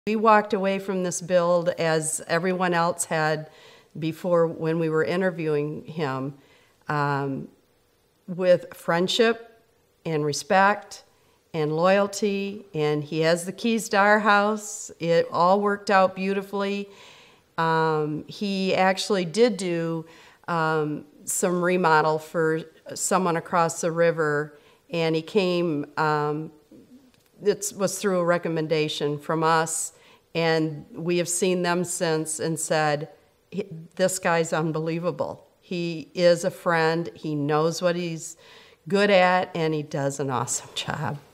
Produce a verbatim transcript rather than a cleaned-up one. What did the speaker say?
We walked away from this build as everyone else had before when we were interviewing him, um, with friendship and respect and loyalty, and he has the keys to our house. It all worked out beautifully. Um, he actually did do um, some remodel for someone across the river, and he came, um, it was through a recommendation from us, and we have seen them since and said, this guy's unbelievable. He is a friend, he knows what he's good at, and he does an awesome job.